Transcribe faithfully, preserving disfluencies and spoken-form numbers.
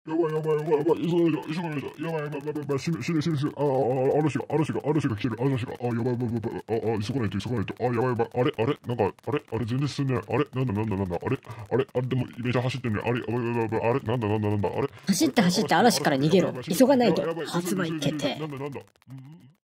やばいやばいやばいやばい、急がないと、急がないと、やばいやばいやばいやばい、死ぬ死ぬ死ぬ死ぬ、ああ、ああ、嵐が、嵐が、嵐が来てる、嵐が、ああ、やばいやばいやばい、ああ、急がないと、急がないと、ああ、やばいやばい、あれ、あれ、なんか、あれ、あれ、全然進んでない、あれ、なんだなんだなんだ、あれ、あれ、あれ、でも、めちゃ走ってんね、あれ、やばいやばいやばい、あれ、なんだなんだなんだ、あれ、 走って走って嵐から逃げろ。急がないと。発売決定。 なんだなんだ、うん